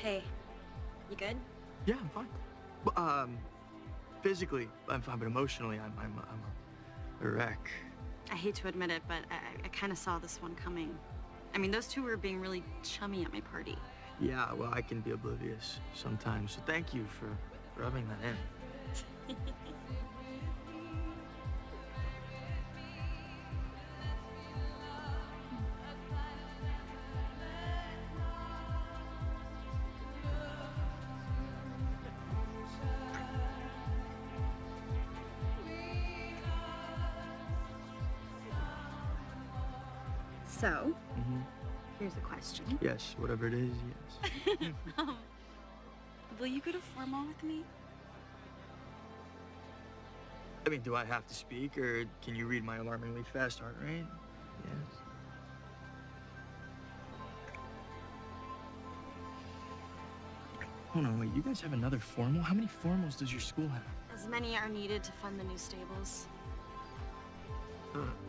Hey, you good? Yeah, I'm fine. But, physically, I'm fine, but emotionally, I'm a wreck. I hate to admit it, but I kind of saw this one coming. I mean, those two were being really chummy at my party. Yeah, well, I can be oblivious sometimes, so thank you for rubbing that in. So, hmm here's a question. Yes, whatever it is, yes. um, will you go to formal with me? I mean, do I have to speak, or can you read my alarmingly fast heart rate? Yes. Hold on, wait, you guys have another formal? How many formals does your school have? As many are needed to fund the new stables. Ugh.